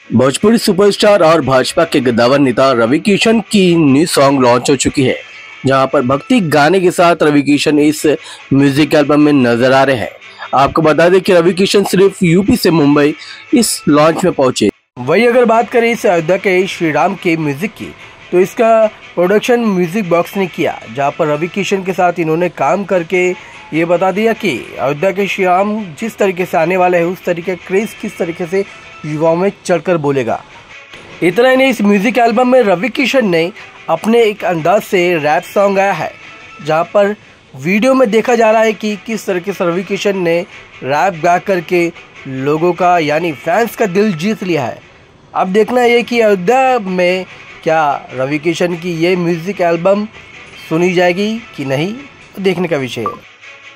Bhojpuri superstar और भाजपा के गद्दावर नेता रवि किशन की न्यू सॉन्ग लॉन्च हो चुकी है, जहां पर भक्ति गाने के साथ रवि किशन इस म्यूजिक एल्बम में नजर आ रहे हैं। आपको बता दें कि रवि किशन सिर्फ यूपी से मुंबई इस लॉन्च में पहुंचे। वही अगर बात करें इस अयोध्या के श्री राम के म्यूजिक की, तो इसका प्रोडक्शन म्यूजिक बॉक्स ने किया, जहां पर रवि किशन के साथ इन्होंने काम करके ये बता दिया कि अयोध्या के श्री राम जिस तरीके से आने वाले हैं उस तरीके क्रेज किस तरीके से युवाओं में चढ़कर बोलेगा। इतना ही नहीं, इस म्यूजिक एल्बम में रवि किशन ने अपने एक अंदाज से रैप सॉन्ग गाया है, जहां पर वीडियो में देखा जा रहा है कि किस तरीके से रवि किशन ने रैप गा करके लोगों का यानी फैंस का दिल जीत लिया है। अब देखना ये कि अयोध्या में क्या रवि किशन की ये म्यूजिक एल्बम सुनी जाएगी कि नहीं, देखने का विषय है।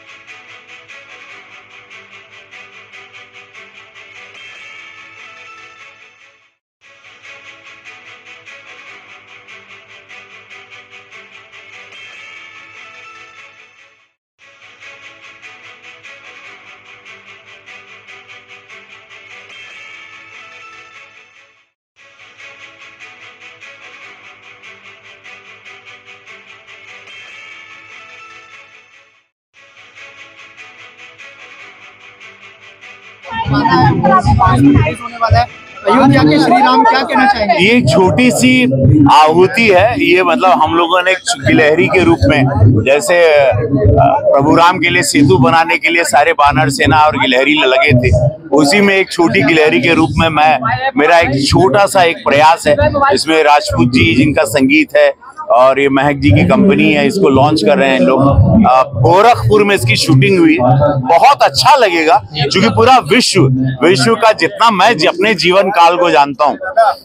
होने वाला है अयोध्या के श्री राम, क्या कहना चाहेंगे? ये एक छोटी सी आहुति है। ये मतलब हम लोगों ने गिलहरी के रूप में, जैसे प्रभु राम के लिए सेतु बनाने के लिए सारे बानर सेना और गिलहरी लगे थे, उसी में एक छोटी गिलहरी के रूप में मेरा एक छोटा सा एक प्रयास है। इसमें राजपूत जी जिनका संगीत है और ये महक जी की कंपनी है, इसको लॉन्च कर रहे हैं लोग। गोरखपुर में इसकी शूटिंग हुई, बहुत अच्छा लगेगा क्योंकि पूरा विश्व का जितना मैं अपने जीवन काल को जानता हूँ,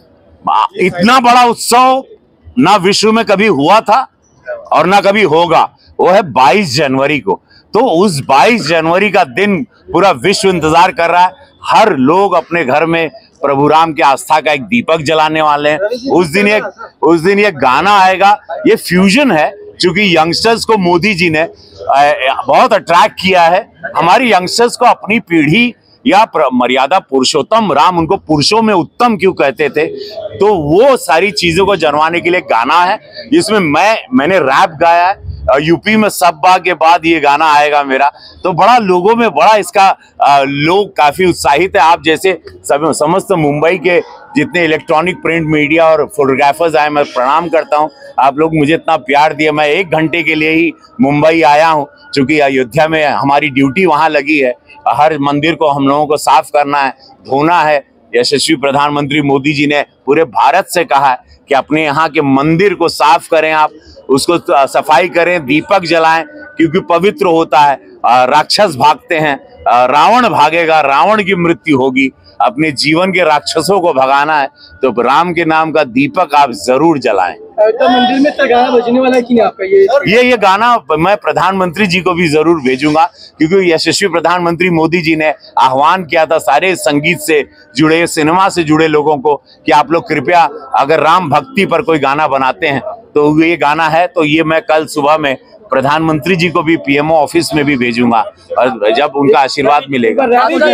इतना बड़ा उत्सव ना विश्व में कभी हुआ था और ना कभी होगा। वो है 22 जनवरी को। तो उस 22 जनवरी का दिन पूरा विश्व इंतजार कर रहा है। हर लोग अपने घर में प्रभु राम की आस्था का एक दीपक जलाने वाले हैं। उस दिन एक गाना आएगा। ये फ्यूजन है क्योंकि यंगस्टर्स को मोदी जी ने बहुत अट्रैक्ट किया है। हमारी यंगस्टर्स को अपनी पीढ़ी या मर्यादा पुरुषोत्तम राम, उनको पुरुषों में उत्तम क्यों कहते थे, तो वो सारी चीजों को जनवाने के लिए गाना है जिसमें मैंने रैप गाया है। यूपी में सब्बा के बाद ये गाना आएगा मेरा, तो बड़ा लोगों में बड़ा इसका लोग काफी उत्साहित है। आप जैसे समस्त मुंबई के जितने इलेक्ट्रॉनिक प्रिंट मीडिया और फोटोग्राफर्स आए, मैं प्रणाम करता हूं। आप लोग मुझे इतना प्यार दिया। मैं 1 घंटे के लिए ही मुंबई आया हूं क्योंकि अयोध्या में हमारी ड्यूटी वहां लगी है। हर मंदिर को हम लोगों को साफ करना है, धोना है। यशस्वी प्रधानमंत्री मोदी जी ने पूरे भारत से कहा है कि अपने यहाँ के मंदिर को साफ करें, आप उसको सफाई करें, दीपक जलाएं क्योंकि पवित्र होता है। राक्षस भागते हैं, रावण भागेगा, रावण की मृत्यु होगी। अपने जीवन के राक्षसों को भगाना है तो राम के नाम का दीपक आप जरूर जलाएं। अयोध्या मंदिर में तो गाना बजने वाला है कि नहीं आपका? ये गाना मैं प्रधानमंत्री जी को भी जरूर भेजूंगा क्योंकि यशस्वी प्रधानमंत्री मोदी जी ने आह्वान किया था सारे संगीत से जुड़े, सिनेमा से जुड़े लोगों को कि आप लोग कृपया अगर राम भक्ति पर कोई गाना बनाते हैं तो ये गाना है। तो ये मैं कल सुबह में प्रधानमंत्री जी को भी पीएमओ ऑफिस में भी भेजूंगा और जब उनका आशीर्वाद मिलेगा।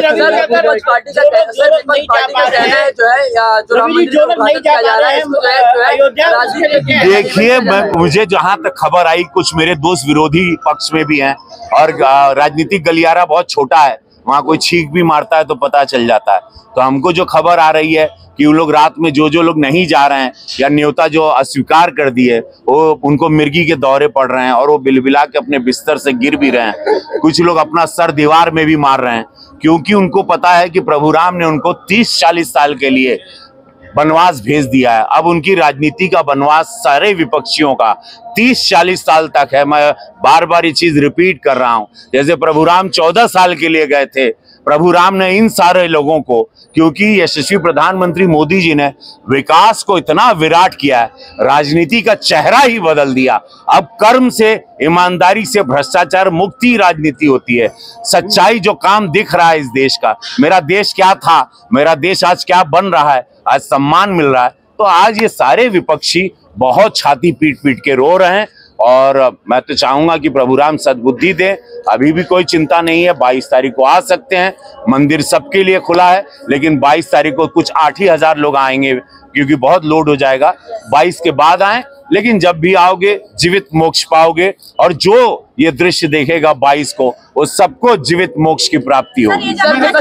देखिए, मुझे जहां तक खबर आई, कुछ मेरे दोस्त विरोधी पक्ष में भी हैं और राजनीतिक गलियारा बहुत छोटा है, वहां कोई छींक भी मारता है तो पता चल जाता है। तो हमको जो खबर आ रही है कि वो लोग रात में जो लोग नहीं जा रहे हैं या न्योता जो अस्वीकार कर दिए, वो उनको मिर्गी के दौरे पड़ रहे हैं और वो बिलबिला के अपने बिस्तर से गिर भी रहे हैं। कुछ लोग अपना सर दीवार में भी मार रहे हैं क्योंकि उनको पता है कि प्रभु राम ने उनको 30-40 साल के लिए वनवास भेज दिया है। अब उनकी राजनीति का वनवास सारे विपक्षियों का 30-40 साल तक है। मैं बार बार ये चीज रिपीट कर रहा हूं। जैसे प्रभु राम 14 साल के लिए गए थे, प्रभु राम ने इन सारे लोगों को, क्योंकि यशस्वी प्रधानमंत्री मोदी जी ने विकास को इतना विराट किया है, राजनीति का चेहरा ही बदल दिया। अब कर्म से, ईमानदारी से, भ्रष्टाचार मुक्ति राजनीति होती है। सच्चाई जो काम दिख रहा है इस देश का, मेरा देश क्या था, मेरा देश आज क्या बन रहा है, आज सम्मान मिल रहा है। तो आज ये सारे विपक्षी बहुत छाती पीट पीट के रो रहे हैं और मैं तो चाहूंगा कि प्रभु राम सद्बुद्धि दें। अभी भी कोई चिंता नहीं है, 22 तारीख को आ सकते हैं, मंदिर सबके लिए खुला है। लेकिन 22 तारीख को कुछ 8 ही हजार लोग आएंगे क्योंकि बहुत लोड हो जाएगा। 22 के बाद आए, लेकिन जब भी आओगे जीवित मोक्ष पाओगे, और जो ये दृश्य देखेगा 22 को, वो सबको जीवित मोक्ष की प्राप्ति होगी।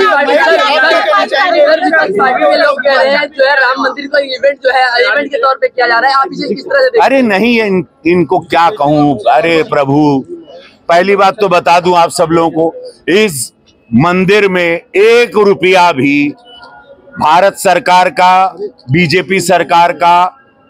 राम मंदिर का इवेंट जो है इवेंट के तौर पे किया जा रहा है, आप इसे किस तरह से देखते हैं? अरे नहीं, इनको क्या कहूँ। अरे प्रभु, पहली बात तो बता दूं आप सब लोगों को, इस मंदिर में 1 रुपया भी भारत सरकार का, बीजेपी सरकार का,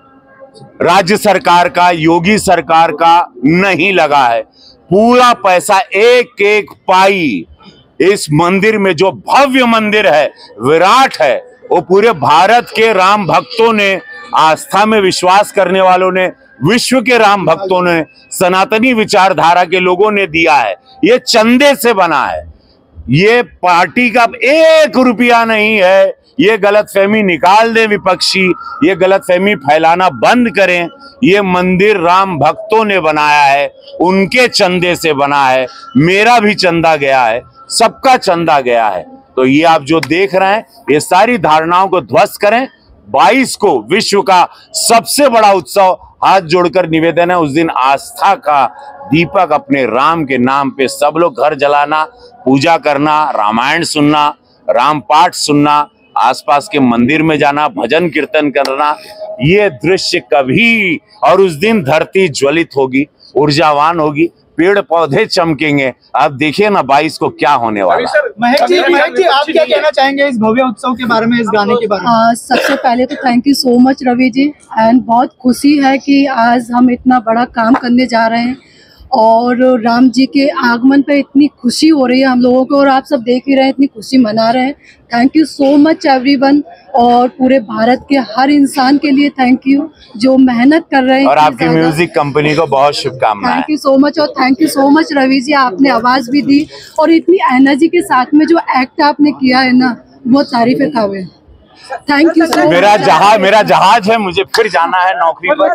राज्य सरकार का, योगी सरकार का नहीं लगा है। पूरा पैसा, एक एक पाई इस मंदिर में, जो भव्य मंदिर है, विराट है, वो पूरे भारत के राम भक्तों ने, आस्था में विश्वास करने वालों ने, विश्व के राम भक्तों ने, सनातनी विचारधारा के लोगों ने दिया है। ये चंदे से बना है, ये पार्टी का 1 रुपया नहीं है। ये गलतफहमी निकाल दें विपक्षी, ये गलतफहमी फैलाना बंद करें। ये मंदिर राम भक्तों ने बनाया है, उनके चंदे से बना है, मेरा भी चंदा गया है, सबका चंदा गया है। तो ये आप जो देख रहे हैं, ये सारी धारणाओं को ध्वस्त करें। 22 को विश्व का सबसे बड़ा उत्सव, हाथ जोड़कर निवेदन है, उस दिन आस्था का दीपक अपने राम के नाम पे सब लोग घर जलाना, पूजा करना, रामायण सुनना, राम पाठ सुनना, आसपास के मंदिर में जाना, भजन कीर्तन करना। ये दृश्य कभी, और उस दिन धरती ज्वलित होगी, ऊर्जावान होगी, पेड़ पौधे चमकेंगे। आप देखिए ना 22 को क्या होने वाला है। महक जी आप क्या कहना चाहेंगे इस भव्य उत्सव के बारे में, इस गाने के बारे में? सबसे पहले तो thank you so much Ravi ji, and बहुत खुशी है कि आज हम इतना बड़ा काम करने जा रहे हैं और राम जी के आगमन पे इतनी खुशी हो रही है हम लोगों को, और आप सब देख ही रहे हैं, इतनी खुशी मना रहे हैं। Thank you so much everyone, और पूरे भारत के हर इंसान के लिए थैंक यू जो मेहनत कर रहे हैं। और आपकी म्यूजिक कंपनी को बहुत शुभकामनाएं। थैंक यू सो मच, और thank you so much Ravi ji, आपने आवाज़ भी दी और इतनी एनर्जी के साथ में जो एक्ट आपने किया है ना, वो तारीफ़ काबिल। Thank you so much. मेरा जहाज है, मुझे फिर जाना है नौकरी पर।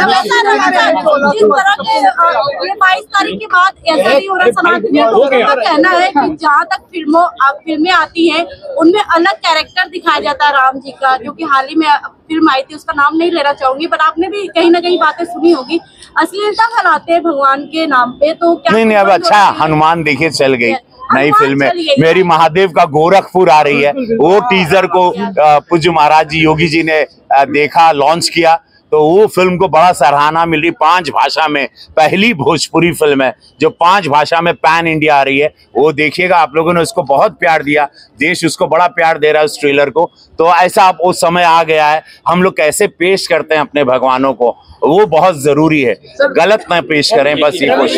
ये 22 तारीख के बाद ऐसा ही हो रहा है। सनातनियों का कहना है कि जहाँ तक फिल्में आती हैं, उनमें अलग कैरेक्टर दिखाया जाता है राम जी का, जो कि हाल ही में फिल्म आई थी, उसका नाम नहीं लेना चाहूंगी, पर आपने भी कहीं ना कहीं बातें सुनी होगी। अश्लीलता फैलाते हैं भगवान के नाम पे, तो क्या नहीं, अब अच्छा हनुमान देखिए चल गई नई फिल्म है, मेरी महादेव का गोरखपुर आ रही है। वो टीजर को पूज्य महाराज जी योगी जी ने देखा, लॉन्च किया, तो वो फिल्म को बड़ा सराहना मिल रही। 5 भाषा में पहली भोजपुरी फिल्म है जो 5 भाषा में पैन इंडिया आ रही है। वो देखिएगा, आप लोगों ने उसको बहुत प्यार दिया, देश उसको बड़ा प्यार दे रहा है उस ट्रेलर को। तो ऐसा अब वो समय आ गया है, हम लोग कैसे पेश करते हैं अपने भगवानों को, वो बहुत जरूरी है, गलत न पेश करें, बस ये कोशिश।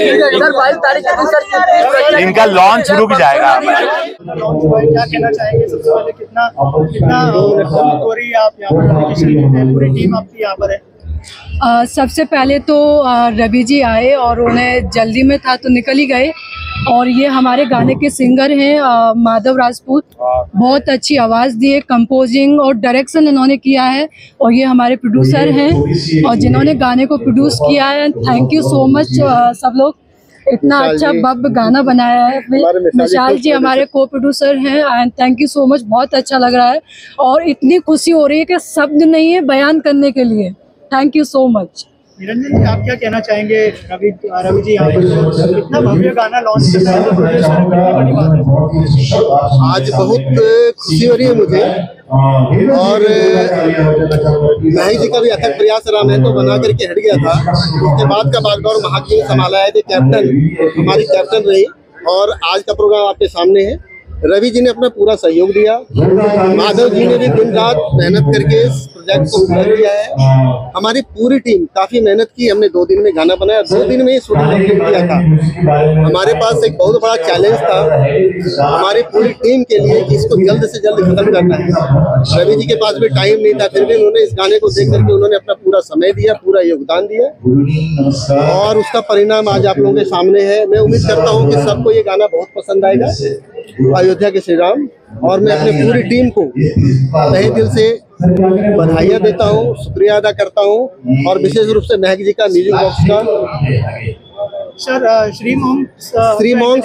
इनका लॉन्च रुक जाएगा। क्या कहना चाहेंगे? सबसे पहले कितना हो रही है आप यहाँ पर, पूरी टीम आपकी यहाँ पर है? सबसे पहले तो रवि जी आए और उन्हें जल्दी में था तो निकल ही गए, और ये हमारे गाने के सिंगर हैं माधव राजपूत, बहुत अच्छी आवाज़ दी है, कंपोजिंग और डायरेक्शन इन्होंने किया है, और ये हमारे प्रोड्यूसर हैं और जिन्होंने गाने को प्रोड्यूस किया है। थैंक यू सो मच सब लोग, इतना अच्छा भव्य गाना बनाया है। विशाल जी हमारे को प्रोड्यूसर हैं, and thank you so much, बहुत अच्छा लग रहा है और इतनी खुशी हो रही है कि शब्द नहीं है बयान करने के लिए। Thank you so much. Niranjan ji, आप क्या कहना चाहेंगे? रवि जी यहाँ पर इतना भव्य गाना लॉन्च कर रहे हैं, तो बड़ी बात है। आज बहुत खुशी हो रही है मुझे, और महक जी का भी अथक प्रयास रहा। मैं तो बना करके हट गया था, उसके बाद का बागडोर महक जी ने संभाला है, कैप्टन हमारी कैप्टन रही, और आज का प्रोग्राम आपके सामने है। रवि जी ने अपना पूरा सहयोग दिया, माधव जी ने भी दिन रात मेहनत करके इस प्रोजेक्ट को पूरा किया है। हमारी पूरी टीम काफी मेहनत की, हमने 2 दिन में गाना बनाया, 2 दिन में ही शूटिंग कंप्लीट किया था। हमारे पास एक बहुत बड़ा चैलेंज था हमारी पूरी टीम के लिए कि इसको जल्द से जल्द खत्म करना है। रवि जी के पास भी टाइम नहीं था, फिर भी उन्होंने इस गाने को देख करके उन्होंने अपना पूरा समय दिया, पूरा योगदान दिया, और उसका परिणाम आज आप लोगों के सामने है। मैं उम्मीद करता हूँ कि सबको ये गाना बहुत पसंद आएगा, अयोध्या के श्री राम, और मैं अपनी पूरी टीम को तहे दिल से बधाइयाँ देता हूँ, शुक्रिया अदा करता हूँ, और विशेष रूप से महक जी का म्यूजिक बॉक्स का। सर श्री मॉन्क्स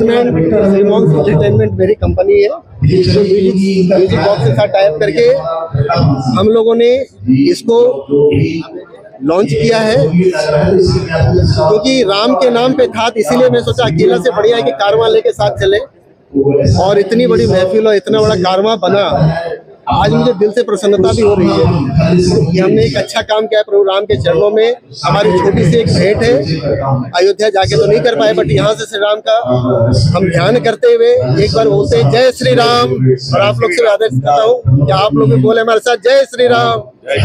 एंटरटेनमेंट मेरी कंपनी है, जो म्यूजिक बॉक्स के साथ टाइप करके हम लोगों ने इसको लॉन्च किया है, क्योंकि राम के नाम पे था, इसीलिए मैं सोचा अकेला से बढ़िया है कि कारवां लेके साथ चले, और इतनी बड़ी महफिल और इतना बड़ा कारवां बना। आज मुझे दिल से प्रसन्नता भी हो रही है कि हमने एक अच्छा काम किया है प्रभु राम के चरणों में। हमारी छोटी सी एक भेंट है, अयोध्या जाके तो नहीं कर पाए, बट यहाँ से श्री राम का हम ध्यान करते हुए एक बार बोलते हैं जय श्री राम, और आप लोग से आदेश करता हूँ कि आप लोग भी बोले हमारे साथ जय श्री राम।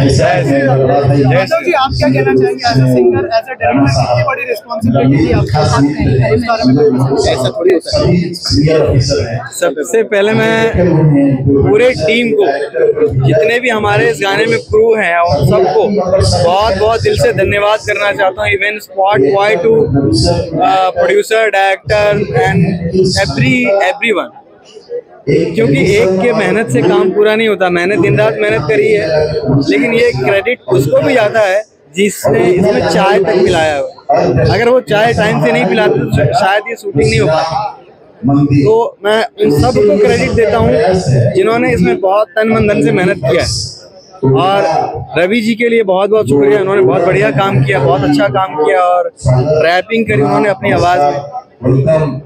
माधव जी, आप क्या कहना चाहेंगे as a singer, as a director, कितनी बड़ी रिस्पॉन्सिबिलिटी थी आपके साथ, इस बारे में ऐसा थोड़ी होता है। सबसे पहले मैं पूरे टीम को, जितने भी हमारे इस गाने में क्रू हैं, और सबको बहुत बहुत दिल से धन्यवाद करना चाहता हूँ। Even spot boy to producer, director and everyone, क्योंकि एक के मेहनत से काम पूरा नहीं होता। मैंने दिन रात मेहनत करी है, लेकिन ये क्रेडिट उसको भी जाता है जिसने इसमें चाय तक पिलाया हो। अगर वो चाय टाइम से नहीं पिलाते तो शायद ये शूटिंग नहीं हो पाती। तो मैं उन सबको क्रेडिट देता हूँ जिन्होंने इसमें बहुत तन मन धन से मेहनत किया है। और रवि जी के लिए बहुत बहुत शुक्रिया, उन्होंने बहुत बढ़िया काम किया, बहुत अच्छा काम किया, और रैपिंग करी उन्होंने अपनी आवाज़ में।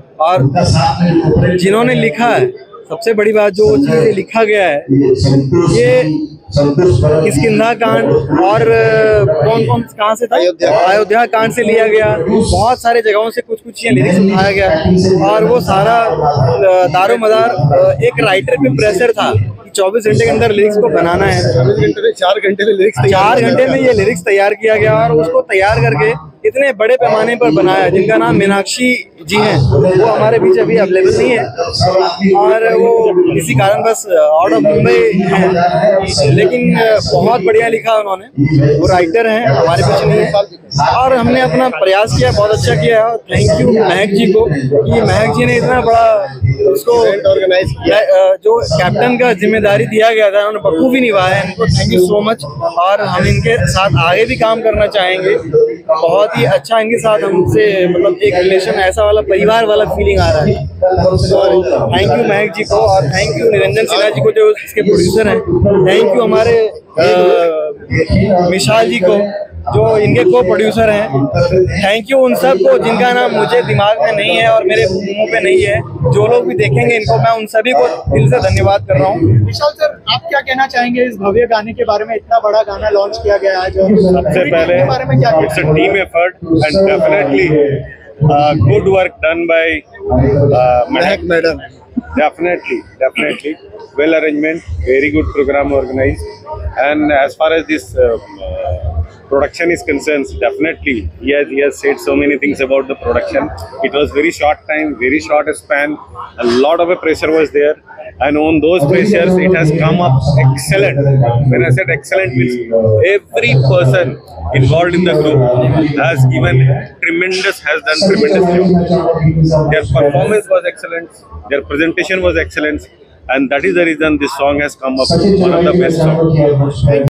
और जिन्होंने लिखा है, सबसे बड़ी बात जो चीज़ें लिखा गया है, ये किष्किंधा कांड और कौन कहाँ से था, अयोध्या कांड से लिया गया। बहुत सारे जगहों से कुछ कुछ ये लिरिक्स उठाया गया, और वो सारा दारोमदार एक राइटर पे प्रेशर था कि 24 घंटे के अंदर लिरिक्स को बनाना है। 4 घंटे में लिरिक्स 4 घंटे में ये लिरिक्स तैयार किया गया, और उसको तैयार करके इतने बड़े पैमाने पर बनाया, जिनका नाम मीनाक्षी जी हैं। वो हमारे बीच अभी अवेलेबल नहीं है, और वो किसी कारण बस आउट ऑफ मुंबई है, लेकिन बहुत बढ़िया लिखा उन्होंने। वो राइटर हैं, हमारे बीच नहीं है, और हमने अपना प्रयास किया, बहुत अच्छा किया। थैंक यू महक जी को, कि महक जी ने इतना बड़ा उसको ऑर्गेनाइज किया, जो कैप्टन का जिम्मेदारी दिया गया था, उन्होंने बखूबी निभाया। इनको थैंक यू सो मच, और हम इनके साथ आगे भी काम करना चाहेंगे। बहुत ही अच्छा इनके साथ हमसे मतलब एक रिलेशन, ऐसा वाला परिवार वाला फीलिंग आ रहा है। तो थैंक यू महक जी को, और थैंक यू निरंजन सिन्हा जी को जो इसके प्रोड्यूसर हैं। थैंक यू हमारे विशाल जी को जो इनके को प्रोड्यूसर हैं। थैंक यू उन सब को जिनका नाम मुझे दिमाग में नहीं है और मेरे मुंह पे नहीं है। जो लोग भी देखेंगे इनको, मैं उन सभी को दिल से धन्यवाद कर रहा हूँ। विशाल सर, आप क्या कहना चाहेंगे इस भव्य गाने के बारे में? इतना बड़ा गाना लॉन्च किया गया है, जो सबसे पहले बारे में क्या it's a team effort and definitely good work done by Mehak madam. Definitely well arrangement, very good program organized, and as far as this production is concerned, definitely he has said so many things about the production. It was very short time, very short span, a lot of a pressure was there, and on those pressures it has come up excellent. When I said excellent, means every person involved in the group has done tremendous job. Their performance was excellent, their presentation was excellent, and that is the reason this song has come up one of the best songs.